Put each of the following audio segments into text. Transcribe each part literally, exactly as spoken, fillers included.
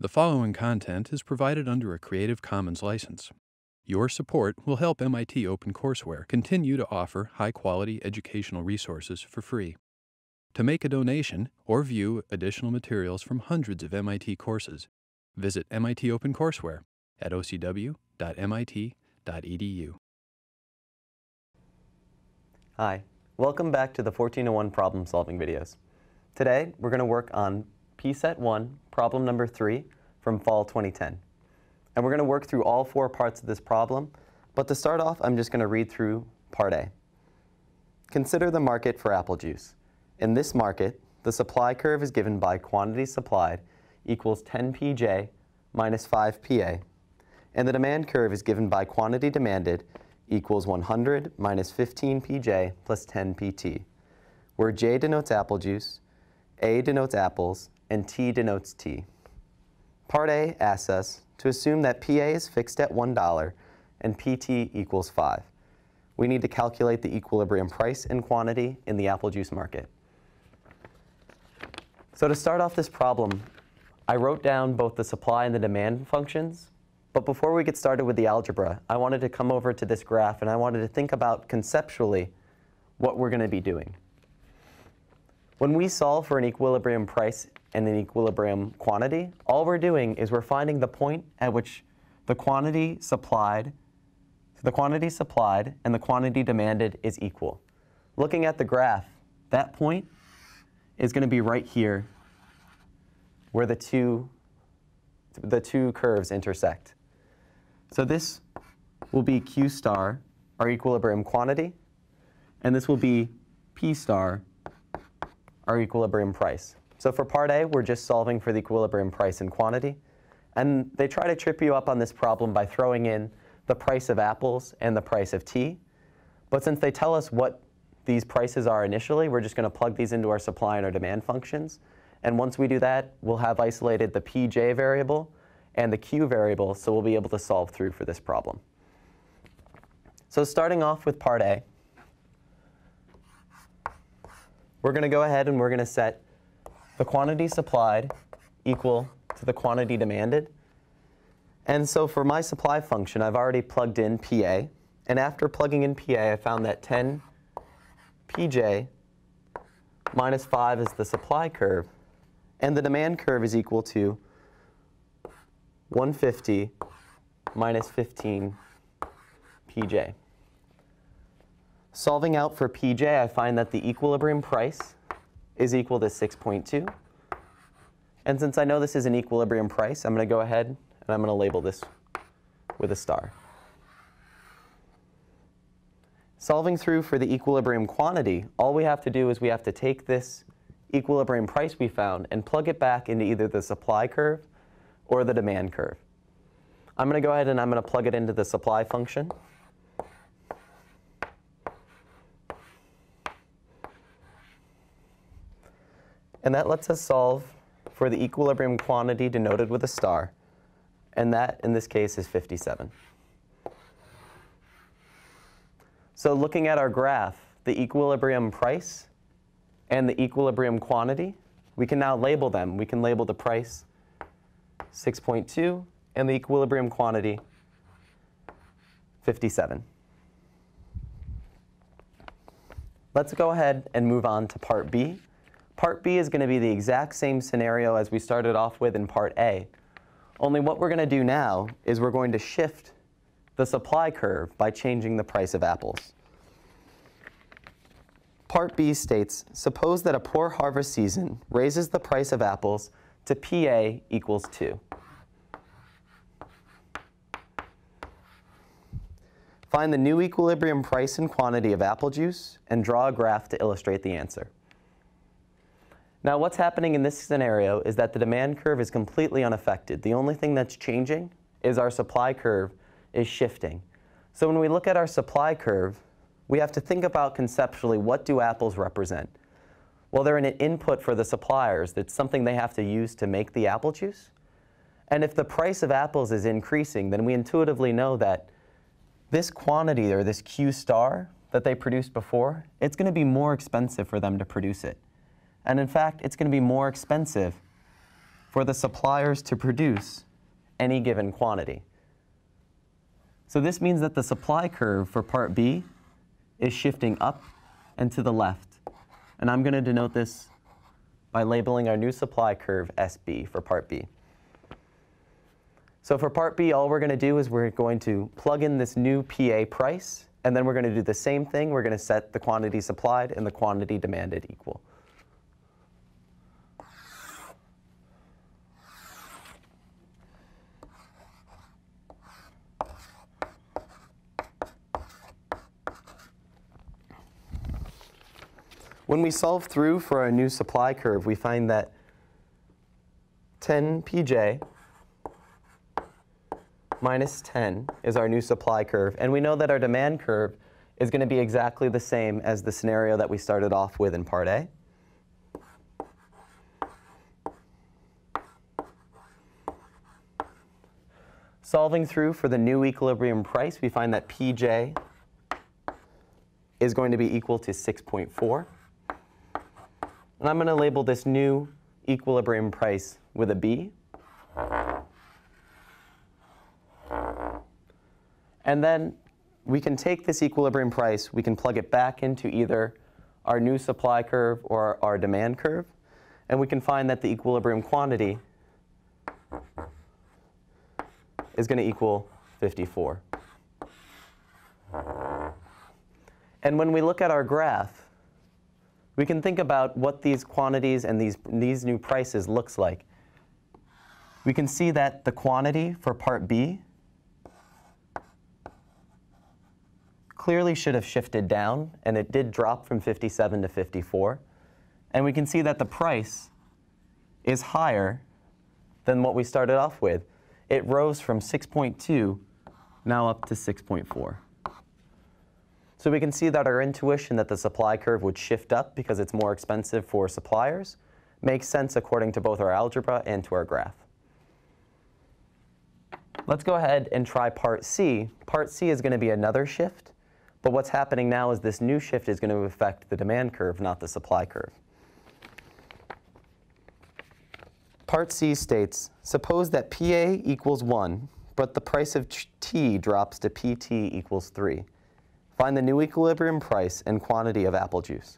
The following content is provided under a Creative Commons license. Your support will help M I T OpenCourseware continue to offer high-quality educational resources for free. To make a donation or view additional materials from hundreds of M I T courses, visit M I T OpenCourseware at o c w dot m i t dot e d u. Hi, welcome back to the fourteen oh one problem solving videos. Today we're going to work on P SET one, problem number three from fall twenty ten. And we're going to work through all four parts of this problem, but to start off I'm just going to read through part A. Consider the market for apple juice. In this market, the supply curve is given by quantity supplied equals ten P J minus five P A, and the demand curve is given by quantity demanded equals one hundred minus fifteen P J plus ten P T, where J denotes apple juice, A denotes apples, and T denotes tea. Part A asks us to assume that P A is fixed at one dollar and P T equals five. We need to calculate the equilibrium price and quantity in the apple juice market. So to start off this problem, I wrote down both the supply and the demand functions. But before we get started with the algebra, I wanted to come over to this graph and I wanted to think about conceptually what we're going to be doing. When we solve for an equilibrium price and an equilibrium quantity, all we're doing is we're finding the point at which the quantity supplied, the quantity supplied and the quantity demanded is equal. Looking at the graph, that point is going to be right here where the two, the two curves intersect. So this will be Q star, our equilibrium quantity, and this will be P star, our equilibrium price. So for part A, we're just solving for the equilibrium price and quantity. And they try to trip you up on this problem by throwing in the price of apples and the price of tea. But since they tell us what these prices are initially, we're just going to plug these into our supply and our demand functions. And once we do that, we'll have isolated the P J variable and the Q variable, so we'll be able to solve through for this problem. So starting off with part A, we're going to go ahead and we're going to set the quantity supplied equal to the quantity demanded. And so for my supply function, I've already plugged in P A. And after plugging in P A, I found that ten P J minus five is the supply curve. And the demand curve is equal to one hundred fifty minus fifteen P J. Solving out for P J, I find that the equilibrium price is equal to six point two. And since I know this is an equilibrium price, I'm going to go ahead and I'm going to label this with a star. Solving through for the equilibrium quantity, all we have to do is we have to take this equilibrium price we found and plug it back into either the supply curve or the demand curve. I'm going to go ahead and I'm going to plug it into the supply function. And that lets us solve for the equilibrium quantity denoted with a star. And that, in this case, is fifty-seven. So looking at our graph, the equilibrium price and the equilibrium quantity, we can now label them. We can label the price six point two and the equilibrium quantity fifty-seven. Let's go ahead and move on to part B. Part B is going to be the exact same scenario as we started off with in part A. Only what we're going to do now is we're going to shift the supply curve by changing the price of apples. Part B states, suppose that a poor harvest season raises the price of apples to P A equals two. Find the new equilibrium price and quantity of apple juice and draw a graph to illustrate the answer. Now what's happening in this scenario is that the demand curve is completely unaffected. The only thing that's changing is our supply curve is shifting. So when we look at our supply curve, we have to think about conceptually, what do apples represent? Well, they're an input for the suppliers. It's something they have to use to make the apple juice. And if the price of apples is increasing, then we intuitively know that this quantity, or this Q star that they produced before, it's going to be more expensive for them to produce it. And in fact, it's going to be more expensive for the suppliers to produce any given quantity. So this means that the supply curve for part B is shifting up and to the left. And I'm going to denote this by labeling our new supply curve S B for part B. So for part B, all we're going to do is we're going to plug in this new P A price, and then we're going to do the same thing. We're going to set the quantity supplied and the quantity demanded equal. When we solve through for our new supply curve, we find that ten P J minus ten is our new supply curve. And we know that our demand curve is going to be exactly the same as the scenario that we started off with in part A. Solving through for the new equilibrium price, we find that P J is going to be equal to six point four. And I'm going to label this new equilibrium price with a B. And then we can take this equilibrium price, we can plug it back into either our new supply curve or our demand curve, and we can find that the equilibrium quantity is going to equal fifty-four. And when we look at our graph, we can think about what these quantities and these, these new prices looks like. We can see that the quantity for part B clearly should have shifted down, and it did drop from fifty-seven to fifty-four. And we can see that the price is higher than what we started off with. It rose from six point two now up to six point four. So we can see that our intuition that the supply curve would shift up because it's more expensive for suppliers makes sense according to both our algebra and to our graph. Let's go ahead and try part C. Part C is going to be another shift, but what's happening now is this new shift is going to affect the demand curve, not the supply curve. Part C states, suppose that P A equals one, but the price of T drops to P T equals three. Find the new equilibrium price and quantity of apple juice.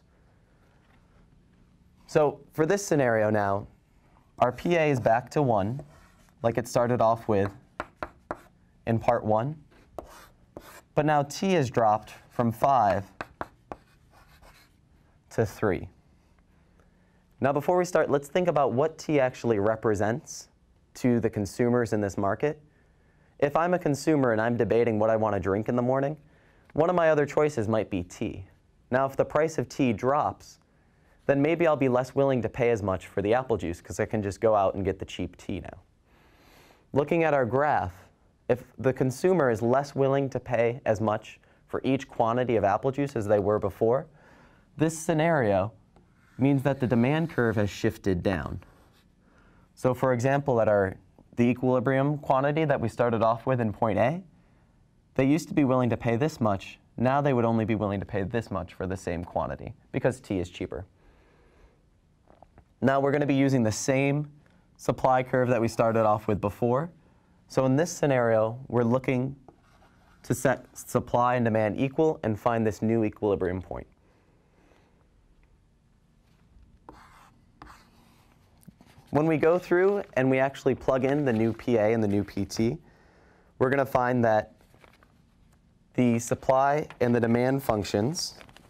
So for this scenario now, our P A is back to one, like it started off with in part one. But now T has dropped from five to three. Now before we start, let's think about what T actually represents to the consumers in this market. If I'm a consumer and I'm debating what I want to drink in the morning, one of my other choices might be tea. Now, if the price of tea drops, then maybe I'll be less willing to pay as much for the apple juice because I can just go out and get the cheap tea now. Looking at our graph, if the consumer is less willing to pay as much for each quantity of apple juice as they were before, this scenario means that the demand curve has shifted down. So for example, at our, the equilibrium quantity that we started off with in point A, they used to be willing to pay this much. Now they would only be willing to pay this much for the same quantity because tea is cheaper. Now we're going to be using the same supply curve that we started off with before. So in this scenario, we're looking to set supply and demand equal and find this new equilibrium point. When we go through and we actually plug in the new P A and the new P T, we're going to find that the supply and the demand functions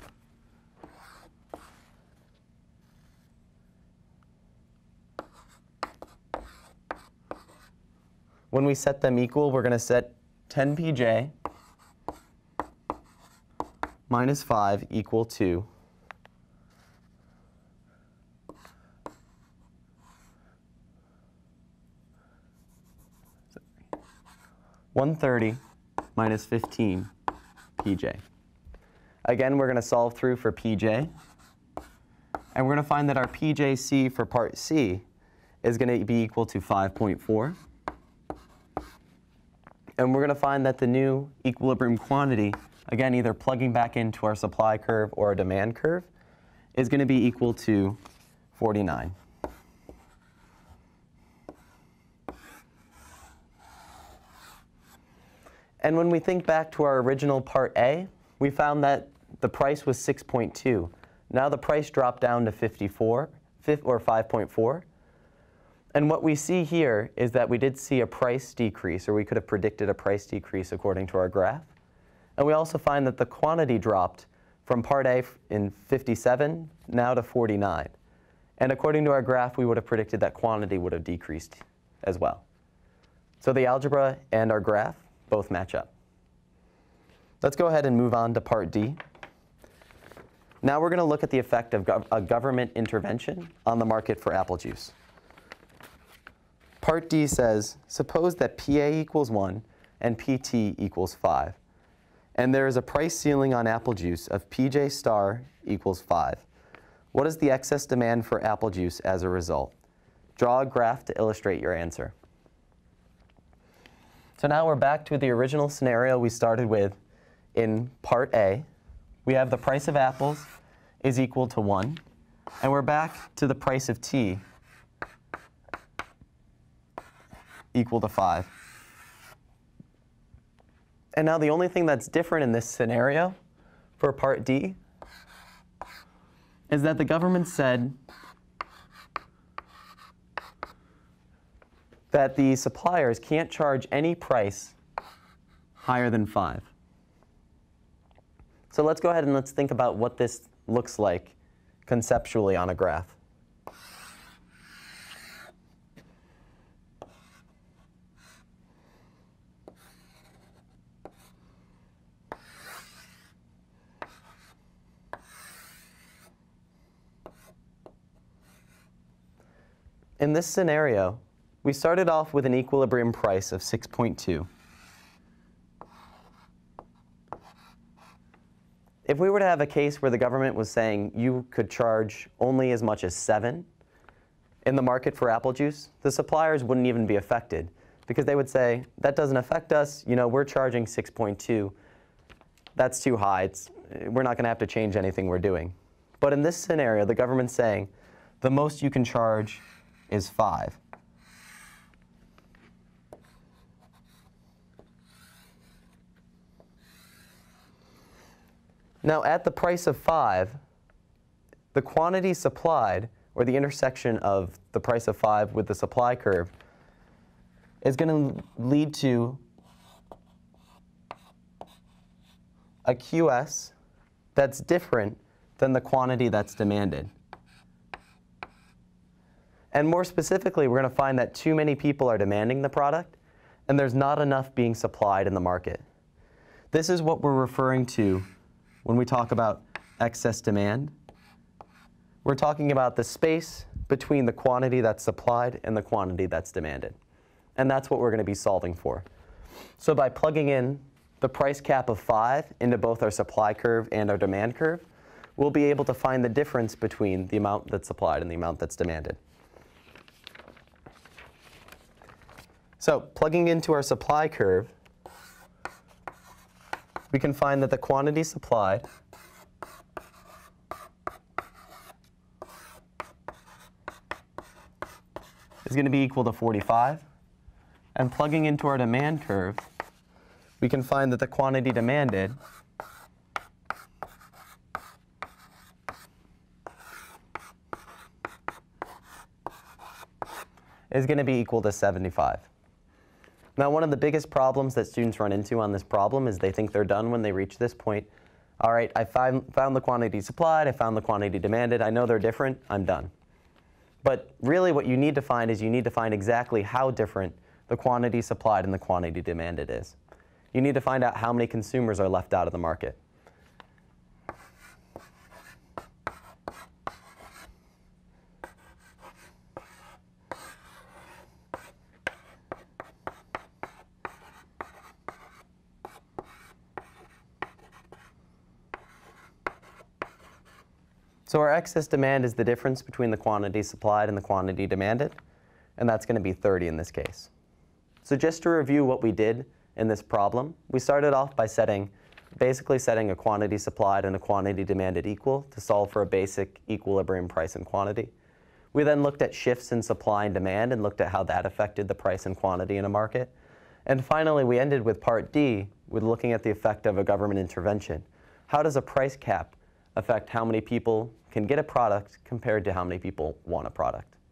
when we set them equal, we're going to set ten P J minus five equal to one hundred thirty minus fifteen P J. Again, we're going to solve through for P J. And we're going to find that our P J C for part C is going to be equal to five point four. And we're going to find that the new equilibrium quantity, again, either plugging back into our supply curve or our demand curve, is going to be equal to forty-nine. And when we think back to our original part A, we found that the price was six point two. Now the price dropped down to fifty-four, or five point four. And what we see here is that we did see a price decrease, or we could have predicted a price decrease according to our graph. And we also find that the quantity dropped from part A in fifty-seven now to forty-nine. And according to our graph, we would have predicted that quantity would have decreased as well. So the algebra and our graph both match up. Let's go ahead and move on to part D. Now we're going to look at the effect of gov a government intervention on the market for apple juice. Part D says, suppose that P A equals one and P T equals five. And there is a price ceiling on apple juice of P J star equals five. What is the excess demand for apple juice as a result? Draw a graph to illustrate your answer. So now we're back to the original scenario we started with in part A. We have the price of apples is equal to one. And we're back to the price of T equal to five. And now the only thing that's different in this scenario for part D is that the government said that the suppliers can't charge any price higher than five. So let's go ahead and let's think about what this looks like conceptually on a graph. In this scenario, we started off with an equilibrium price of six point two. If we were to have a case where the government was saying you could charge only as much as seven in the market for apple juice, the suppliers wouldn't even be affected because they would say, that doesn't affect us, you know, we're charging six point two. That's too high. It's, we're not going to have to change anything we're doing. But in this scenario, the government's saying the most you can charge is five. Now, at the price of five, the quantity supplied, or the intersection of the price of five with the supply curve, is going to lead to a Q S that's different than the quantity that's demanded. And more specifically, we're going to find that too many people are demanding the product, and there's not enough being supplied in the market. This is what we're referring to when we talk about excess demand. We're talking about the space between the quantity that's supplied and the quantity that's demanded. And that's what we're going to be solving for. So by plugging in the price cap of five into both our supply curve and our demand curve, we'll be able to find the difference between the amount that's supplied and the amount that's demanded. So plugging into our supply curve, we can find that the quantity supplied is going to be equal to forty-five. And plugging into our demand curve, we can find that the quantity demanded is going to be equal to seventy-five. Now, one of the biggest problems that students run into on this problem is they think they're done when they reach this point. All right, I find, found the quantity supplied, I found the quantity demanded, I know they're different, I'm done. But really what you need to find is you need to find exactly how different the quantity supplied and the quantity demanded is. You need to find out how many consumers are left out of the market. So our excess demand is the difference between the quantity supplied and the quantity demanded, and that's going to be thirty in this case. So just to review what we did in this problem, we started off by setting, basically setting a quantity supplied and a quantity demanded equal to solve for a basic equilibrium price and quantity. We then looked at shifts in supply and demand and looked at how that affected the price and quantity in a market. And finally, we ended with part D, with looking at the effect of a government intervention. How does a price cap affect how many people can get a product compared to how many people want a product?